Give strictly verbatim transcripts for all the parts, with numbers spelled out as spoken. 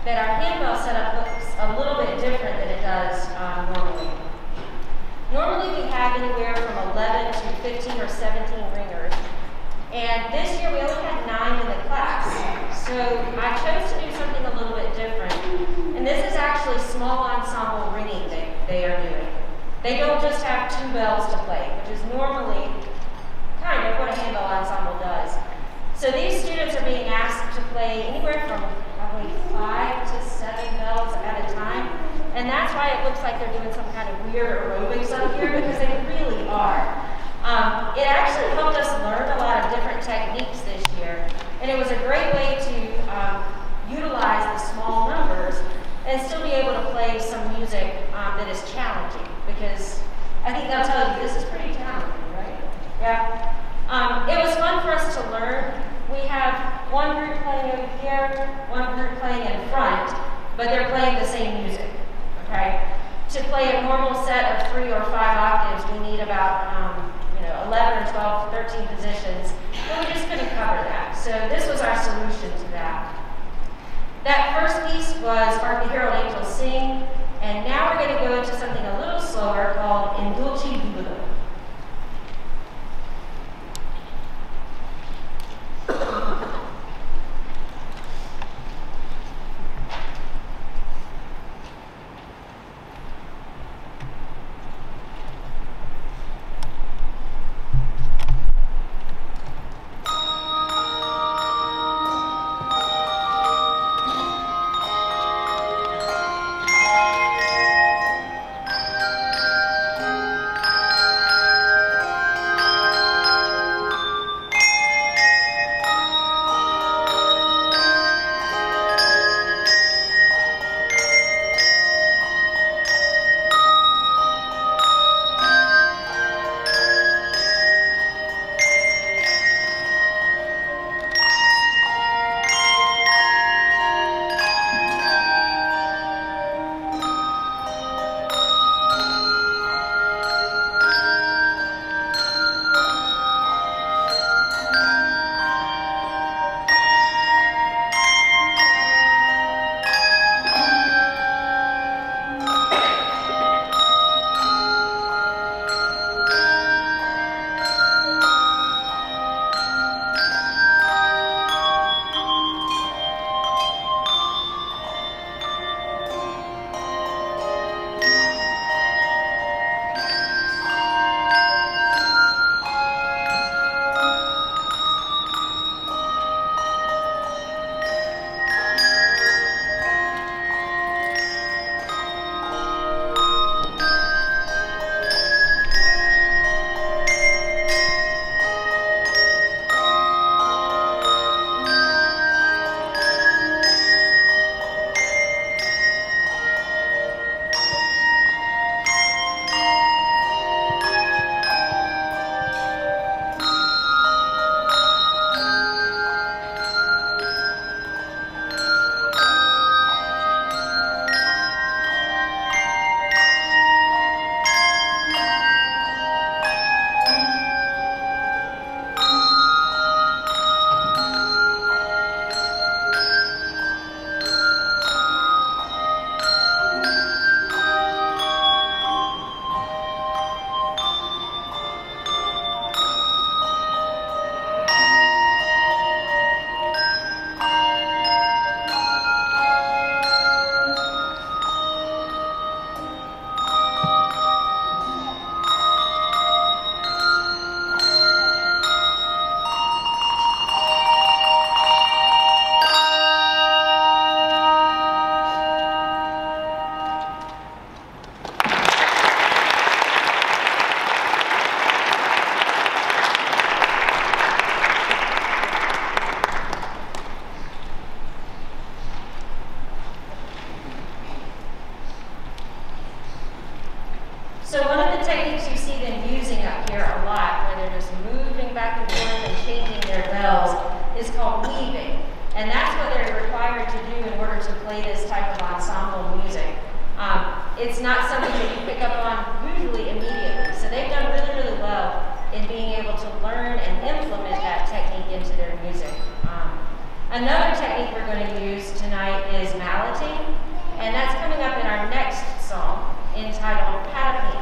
that our handbell setup looks a little bit different than it does um, normally. Normally we have anywhere from eleven to fifteen or seventeen ringers. And this year we only had nine in the class. So I chose to do something a little bit different. And this is actually small ensemble ringing they, they are doing. They don't just have two bells to play, which is normally kind of what a handbell ensemble does. So these students are being asked to play anywhere from probably five to seven bells at a time. And that's why it looks like they're doing some kind of weird aerobics up here, because they really are. Um, it actually helped us learn a lot of different techniques this year. And it was a great way to um, utilize the small numbers and still be able to play some music um, that is challenging. Because I think they'll tell you this is pretty challenging, right? Yeah. Um, it was fun for us to learn. We have one group playing over here, one group playing in front, but they're playing the same music, okay? To play a normal set of three or five octaves, we need about um, you know, eleven or twelve, thirteen positions, but we just couldn't cover that. So this was our solution to that. That first piece was Hark the Herald Angels Sing, and now we're going to go into something a little slower called In Dulce Volo. So one of the techniques you see them using up here a lot, where they're just moving back and forth and changing their bells, is called weaving. And that's what they're required to do in order to play this type of ensemble music. Um, it's not something that you pick up on usually immediately. So they've done really, really well in being able to learn and implement that technique into their music. Um, another technique we're going to use tonight tonight is Malleting, and that's coming up in our next song entitled Patapina.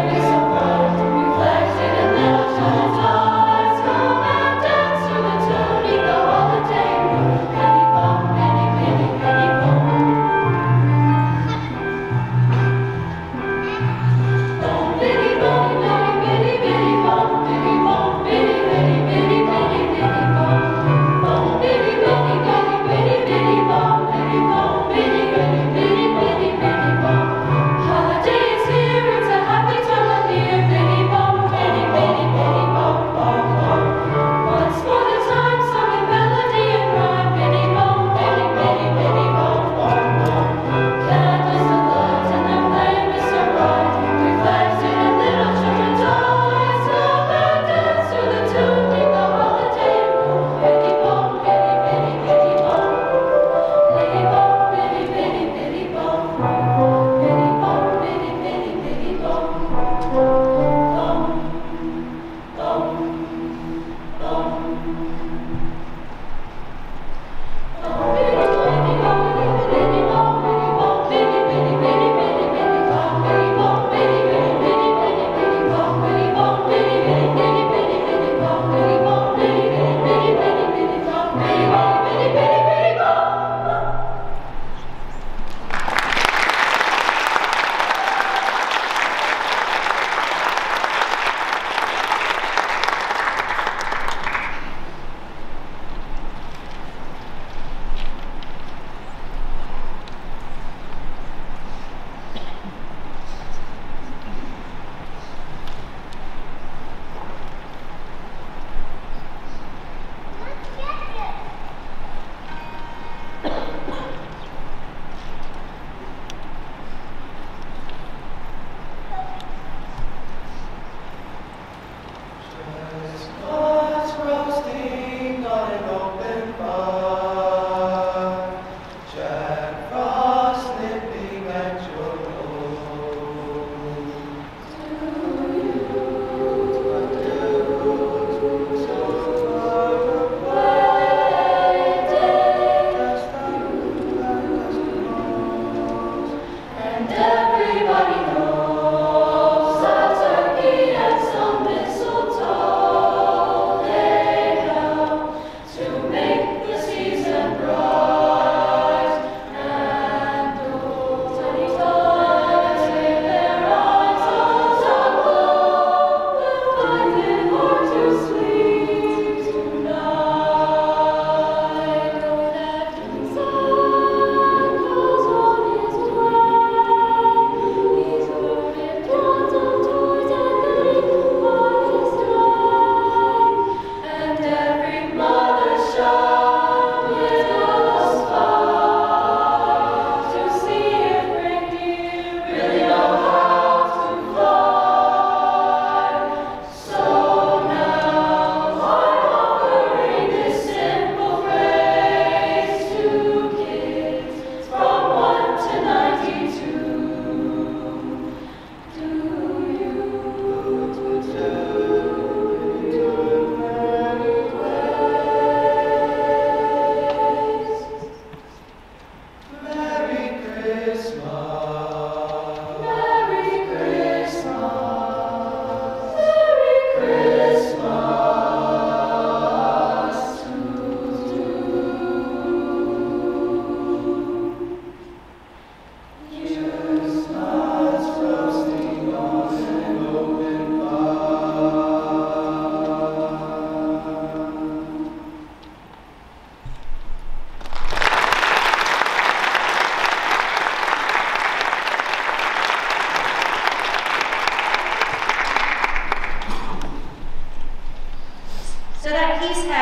Come and dance to the tune.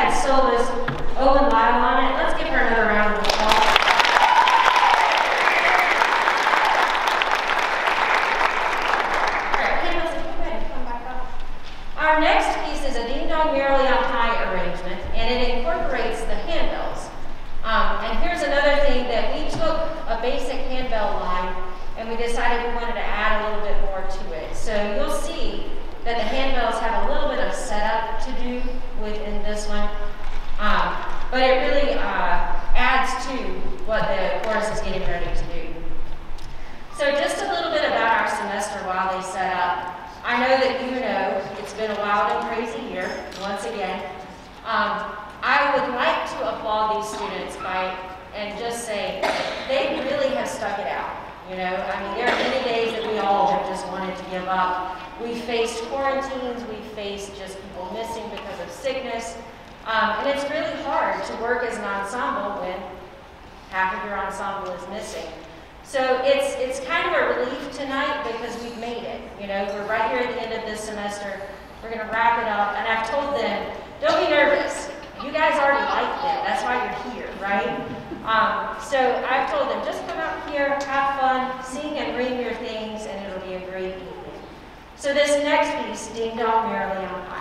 had soloist Owen Lyle on it. Let's give her another round of applause. All right, Candace, if you go ahead and come back up. Our next piece is a Ding Dong Merrily on High arrangement, and it incorporates the handbells. Um, and here's another thing that we took a basic handbell line and we decided we wanted to add a little bit more to it. So you'll see that the handbells have a little bit of setup to do within this one, um, but it really uh, adds to what the chorus is getting ready to do. So just a little bit about our semester while they set up. I know that you know it's been a wild and crazy year, once again. Um, I would like to applaud these students by, and just say, they really have stuck it out. You know, I mean, there are many days that we all have just wanted to give up. We faced quarantines, we faced just people missing because of sickness. Um, and it's really hard to work as an ensemble when half of your ensemble is missing. So it's, it's kind of a relief tonight because we've made it. You know, we're right here at the end of this semester. We're going to wrap it up. And I've told them, don't be nervous. You guys already like them. That's why you're here, right? Um, so I've told them, just come out here, have fun, sing and ring your things, and it'll be a great evening. So this next piece, Ding Dong Merrily on High.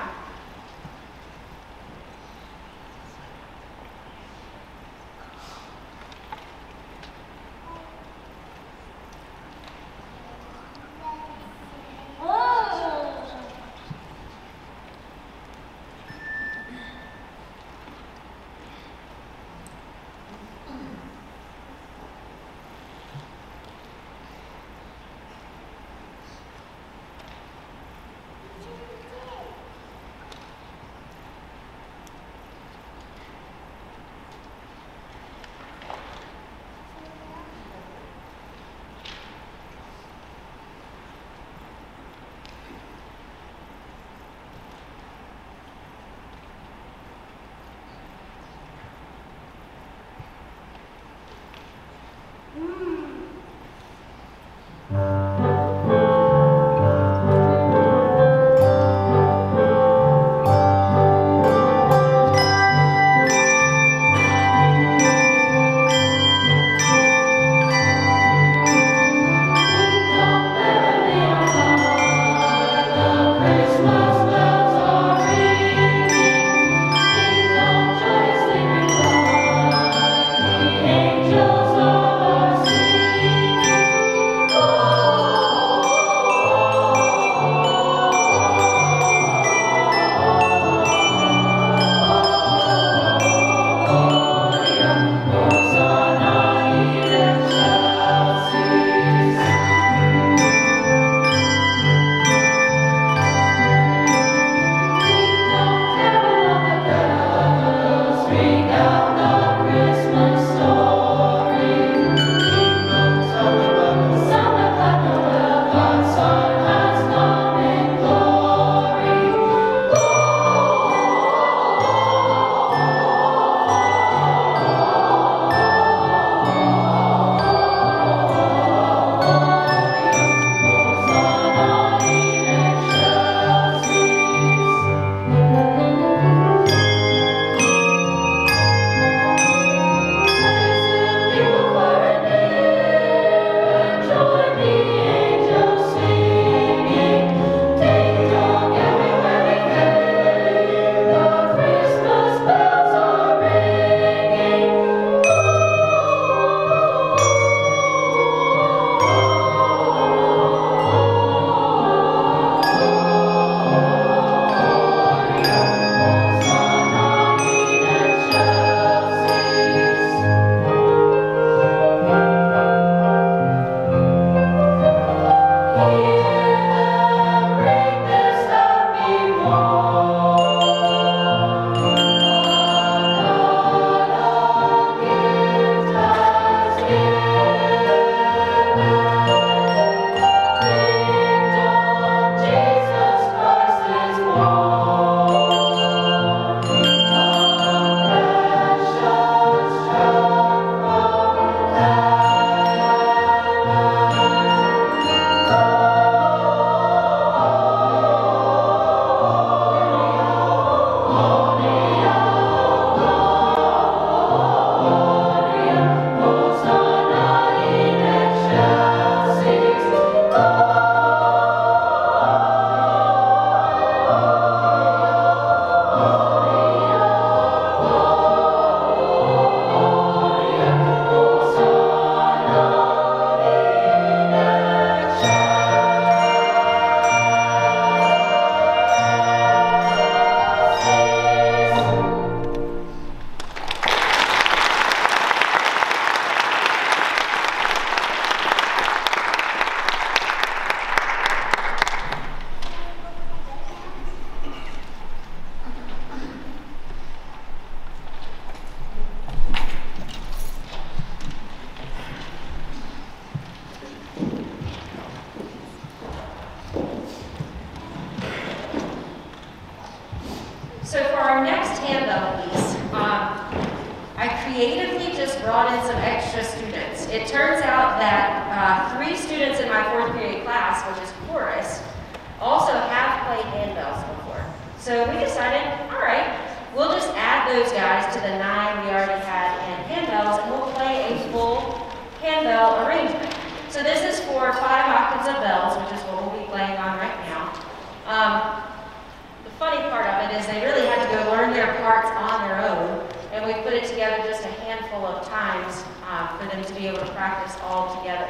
next handbell piece, um, I creatively just brought in some extra students. It turns out that uh, three students in my fourth period class, which is chorus, also have played handbells before. So we decided, all right, we'll just add those guys to the nine we already had in handbells, and we'll play a full handbell arrangement. So this is for five octaves of bells, which is what we'll be playing on right now. Um, the funny part of it is they really had to go learn their parts on their own, and we put it together just a handful of times um, for them to be able to practice all together.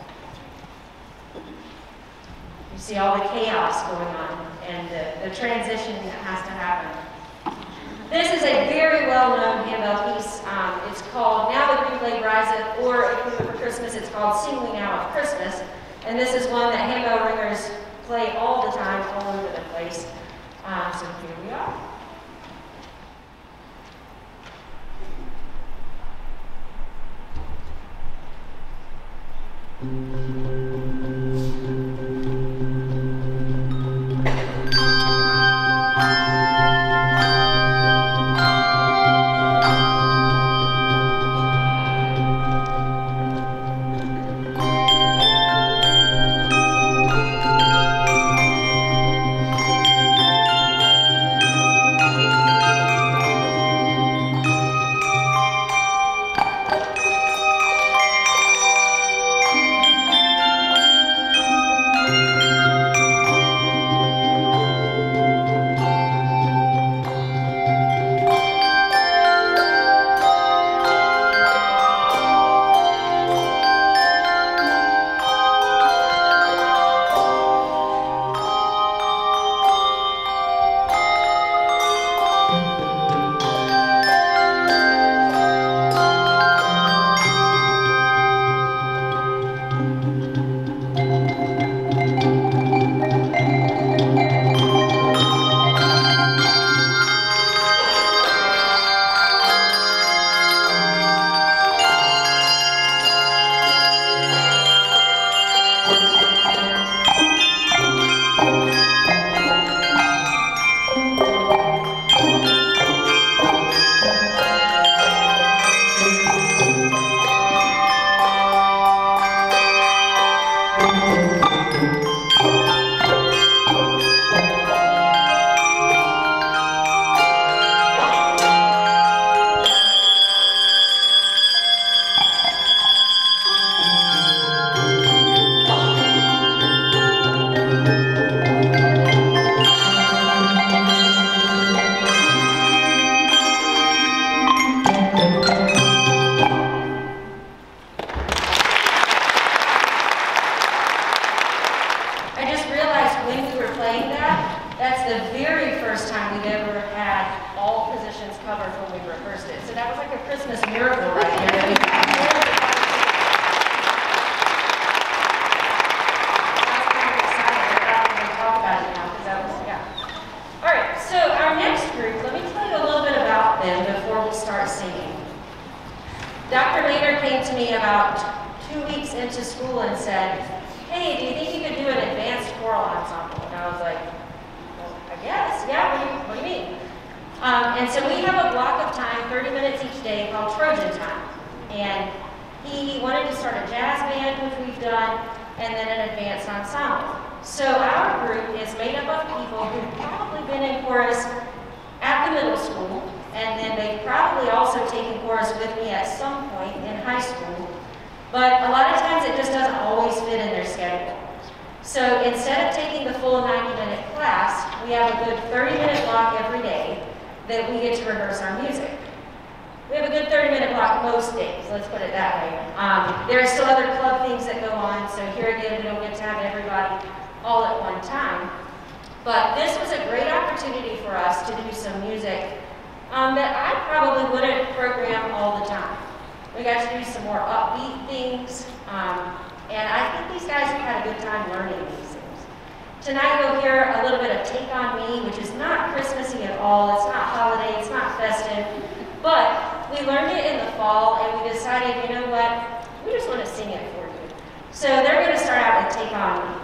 You see all the chaos going on and the, the transition that has to happen. This is a very well-known handbell piece. Um, it's called Now the Green Flag Riseth, or if we were for Christmas, it's called Sing We Now of Christmas. And this is one that handbell ringers play all the time, all over the place. Um, so here we are. and then an advanced ensemble. So our group is made up of people who've probably been in chorus at the middle school, and then they've probably also taken chorus with me at some point in high school. But a lot of times it just doesn't always fit in their schedule. So instead of taking the full ninety minute class, we have a good thirty minute block every day that we get to rehearse our music. We have a good thirty minute block most days, let's put it that way. Um, there are still other club things that go on, so here again, we don't get to have everybody all at one time. But this was a great opportunity for us to do some music um, that I probably wouldn't program all the time. We got to do some more upbeat things, um, and I think these guys have had a good time learning these things. Tonight you'll hear a little bit of Take On Me, which is not Christmassy at all, it's not holiday, it's not festive, but we learned it in the fall, and we decided, you know what, we just want to sing it for you. So they're going to start out with Take On Me.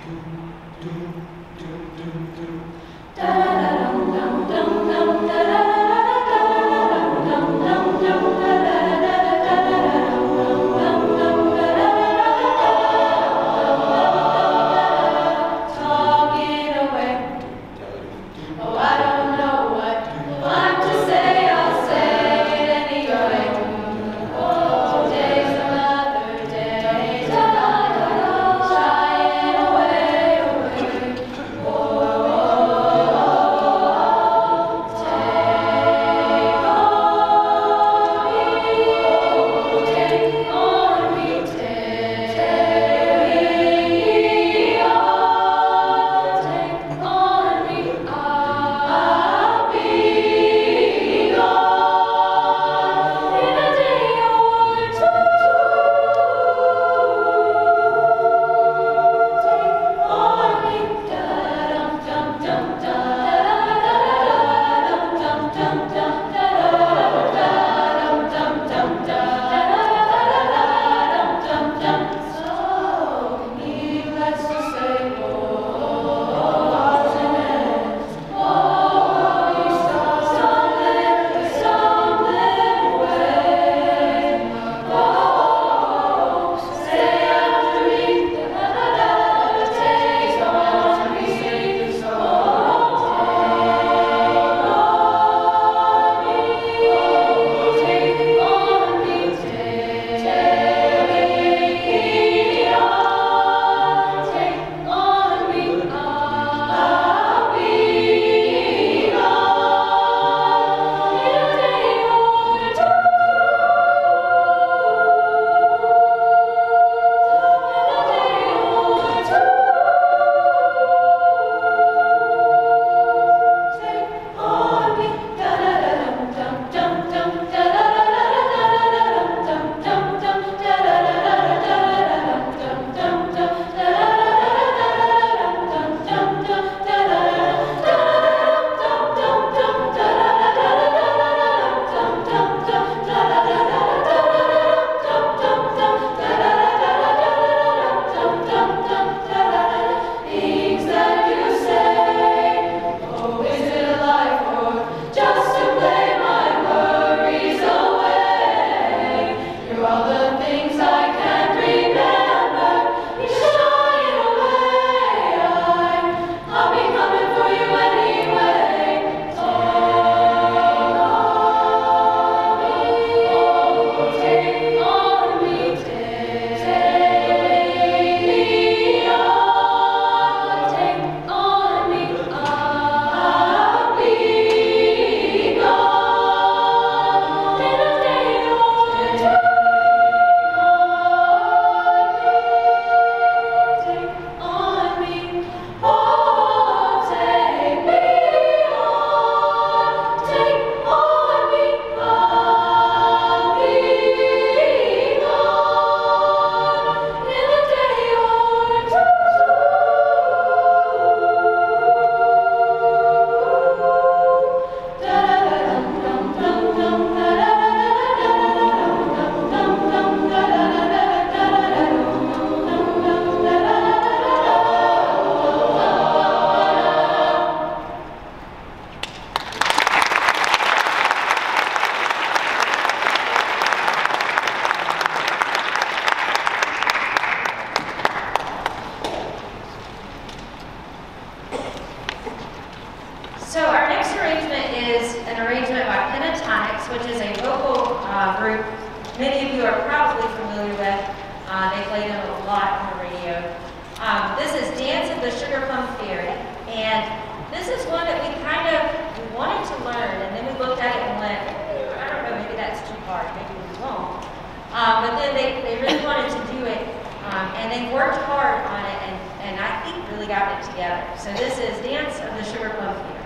which is a vocal uh, group many of you are probably familiar with. Uh, they play them a lot on the radio. Um, this is Dance of the Sugar Plum Fairy, and this is one that we kind of we wanted to learn, and then we looked at it and went, I don't know, maybe that's too hard, maybe we won't. Um, but then they, they really wanted to do it, um, and they worked hard on it, and, and I think really got it together. So this is Dance of the Sugar Plum Fairy.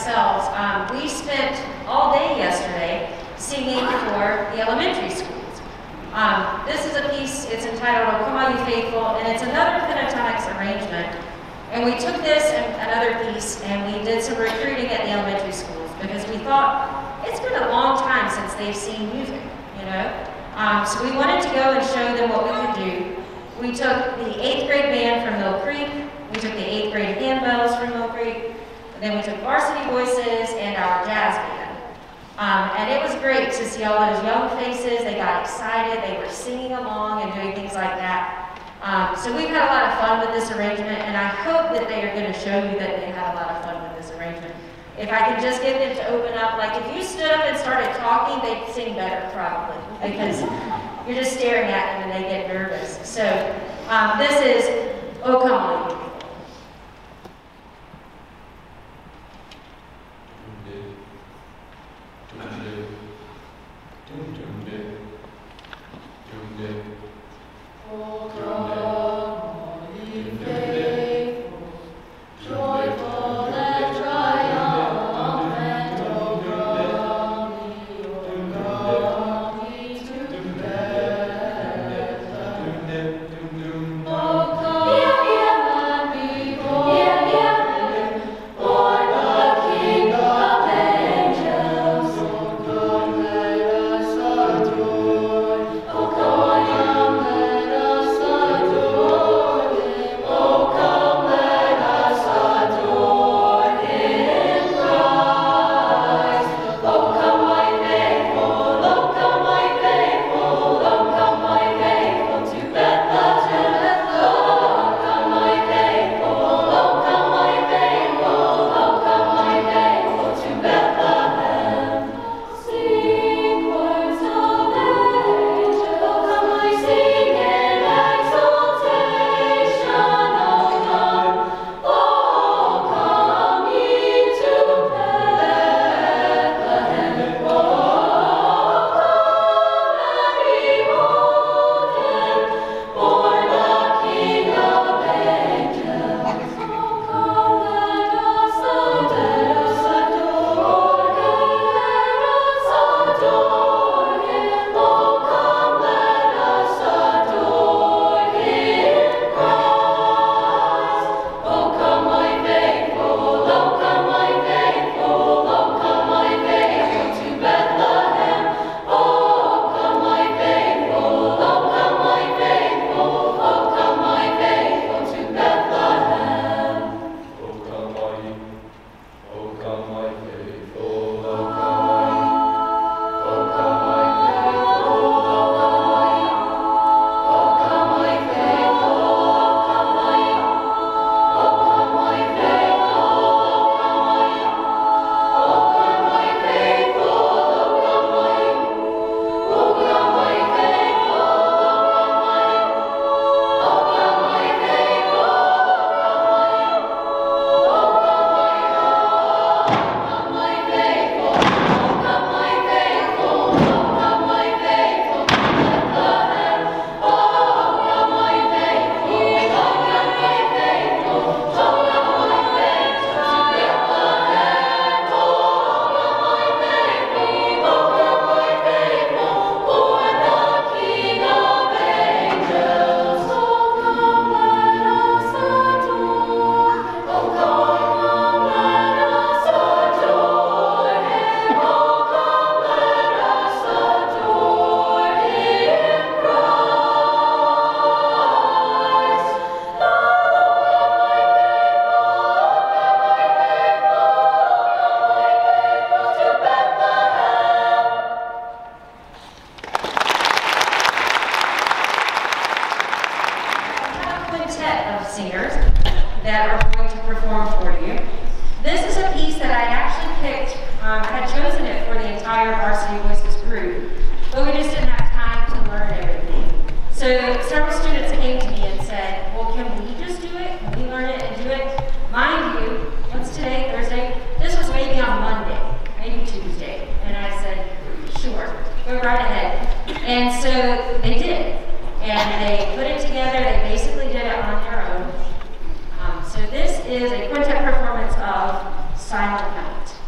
ourselves. Um, we spent all day yesterday singing for the elementary schools. Um, this is a piece, it's entitled, "Oh Come All You Faithful," and it's another pentatonics arrangement. And we took this and another piece and we did some recruiting at the elementary schools because we thought it's been a long time since they've seen music, you know? Um, so we wanted to go and show them what we could do. We took the eighth grade band from Mill Creek, we took the eighth grade handbells from Mill Creek, and then we took Varsity Voices and our jazz band. Um, and it was great to see all those young faces. They got excited, they were singing along and doing things like that. Um, so we've had a lot of fun with this arrangement, and I hope that they are going to show you that they had a lot of fun with this arrangement. If I could just get them to open up, like if you stood up and started talking, they'd sing better probably, because you're just staring at them and they get nervous. So um, this is "Oh Come All You Faithful." Oh, come all ye faithful, joyful and triumphant, oh, come ye, oh, come ye together. Oh, come and behold, for the King of angels, oh, come let us adore, oh, come. Singers that are going to perform for you. This is a piece that I actually picked, um, I had chosen it for the entire Varsity Voices group, but we just didn't have time to learn everything. So several students came to me and said, well, can we just do it? Can we learn it and do it? Mind you, what's today, Thursday? This was maybe on Monday, maybe Tuesday. And I said, sure, go right ahead. And so they did. And they put it together, they basically did it on their own. Um, so this is a quintet performance of Silent Night.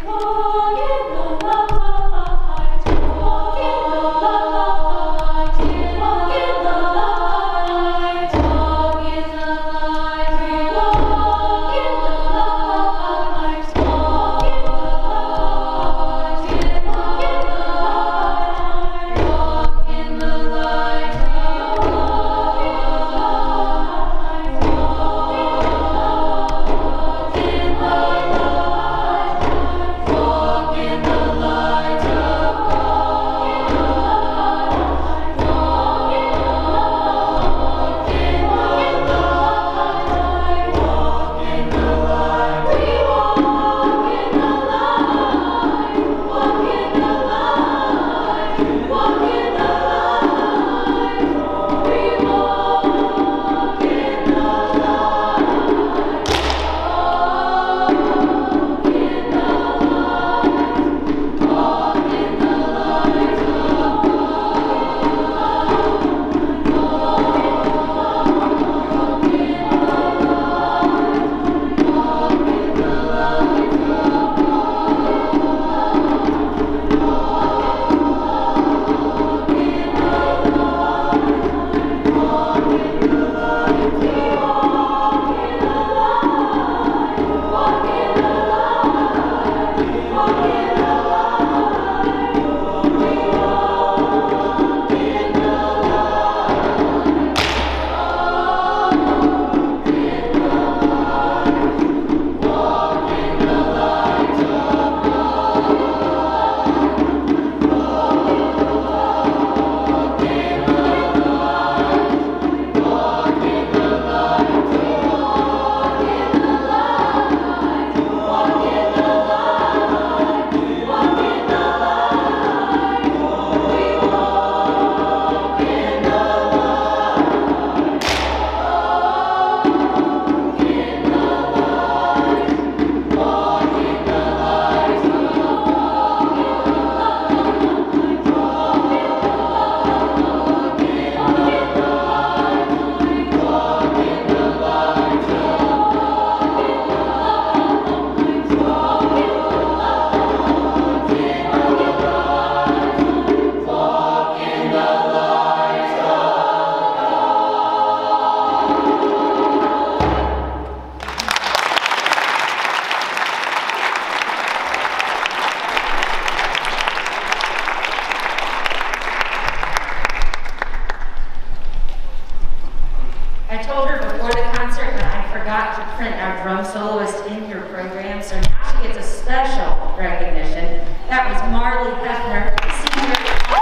drum soloist in your program, so now she gets a special recognition. That was Marley Hefner, senior.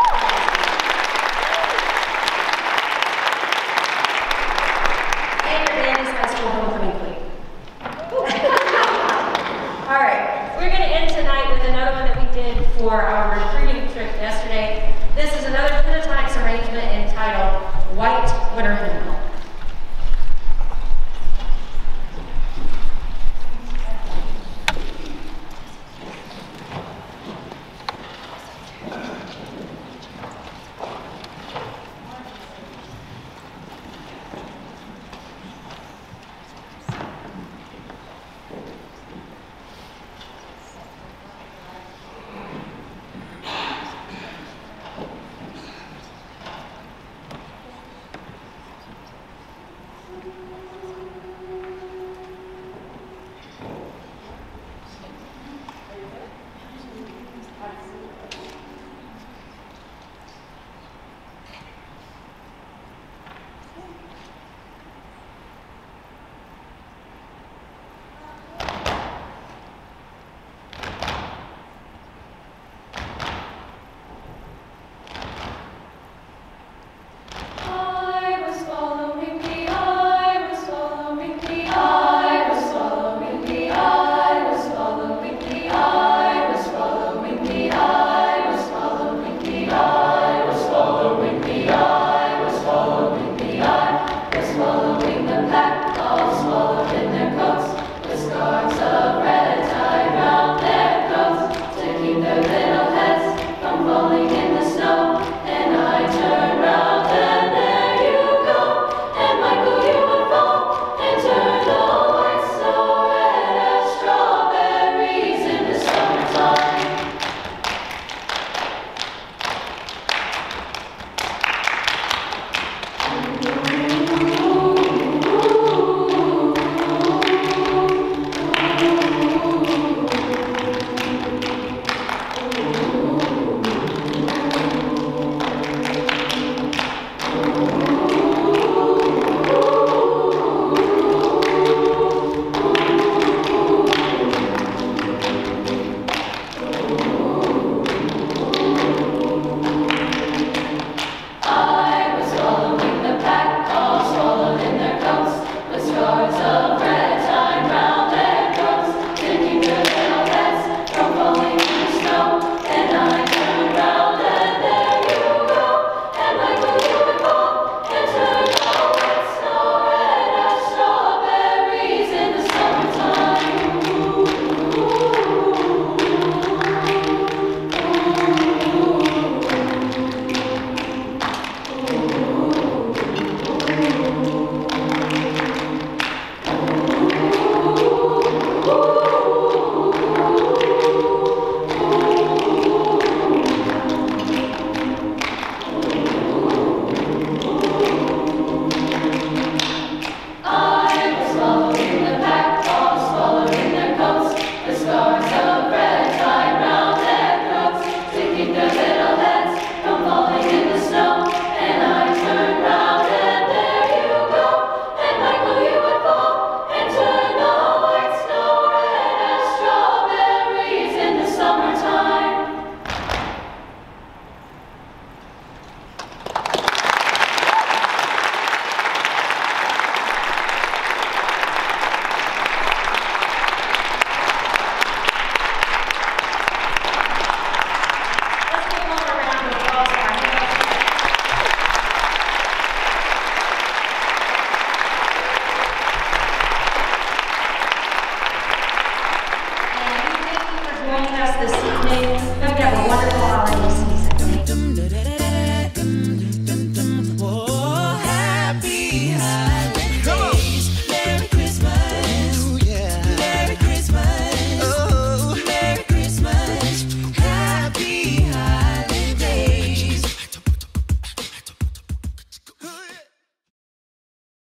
And your Bandys High School homecoming queen. All right, we're going to end tonight with another one that we did for our recruiting trip yesterday.